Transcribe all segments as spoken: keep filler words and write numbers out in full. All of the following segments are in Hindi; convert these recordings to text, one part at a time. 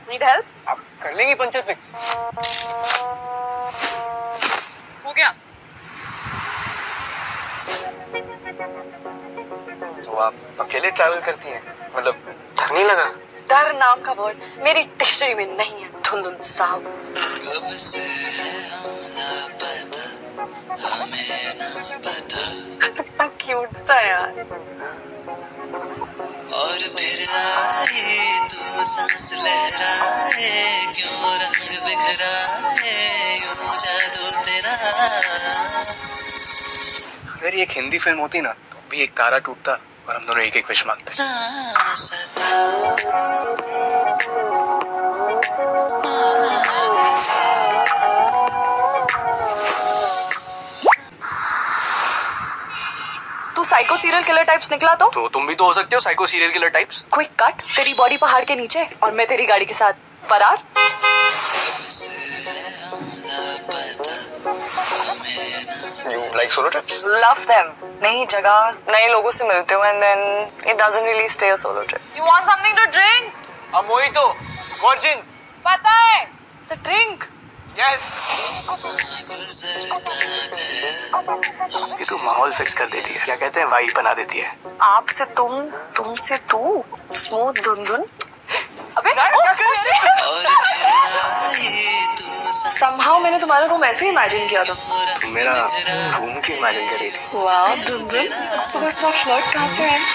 Need help? आप कर लेंगे पंचर फिक्स? हो गया। तो आप अकेले ट्रैवल करती हैं? मतलब डर नहीं लगा? डर नाम का वर्ड मेरी डिक्शनरी में नहीं है धुंधुन साहब। कब से हम लापता, हमें ना पता। कितना क्यूट सा यार। और फिर आए तू सांस लहराए, क्यों रंग बिखराए, यूं जादू तेरा। अगर ये एक हिंदी फिल्म होती ना तो भी एक तारा टूटता और हम दोनों एक एक विश मांगते। तू साइको सीरियल किलर टाइप्स निकला तो? तो तुम भी तो हो सकते हो psycho serial killer types. Quick cut, तेरी बॉडी पहाड़ के नीचे और मैं तेरी गाड़ी के साथ फरार। You like solo trips? Love them. नई जगह, नए लोगों से मिलते हो and then it doesn't really stay a solo trip. You want something to drink? A mojito, virgin. पता है? The drink. Yes. ये तो माहौल फिक्स कर देती है, क्या कहते हैं वाइब बना देती है। आप से तुम, तुम से तू, स्मूथ धुंधुन। अबे somehow मैंने तुम्हारा रूम ऐसे ही इमेजिन किया था। तुम मेरा रूम की इमेजिन कर रही थी। वाह धुंधुन, सुबह सुबह फ्लर्ट कहाँ से है?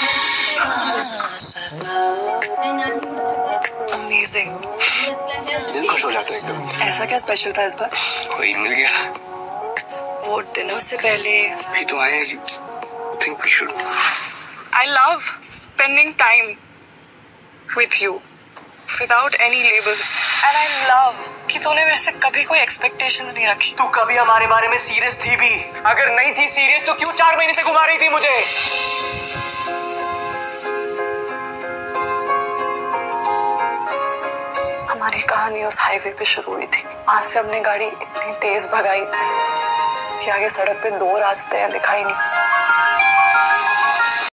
Amazing. दिल खुश हो जाता है एकदम। ऐसा क्या स्पेशल था इस बार? कोई मिल गया। वो डिनर से पहले भी तो आए। Think we should. I love spending time with you without any labels and I love कि तूने मेरे से कभी कोई expectations नहीं रखी। तू कभी हमारे बारे में सीरियस थी भी? अगर नहीं थी सीरियस तो क्यों चार महीने से घुमा रही थी मुझे? हमारी कहानी उस हाईवे पे शुरू हुई थी। वहां से हमने गाड़ी इतनी तेज भगाई कि आगे सड़क पे दो रास्ते हैं, दिखाई नहीं।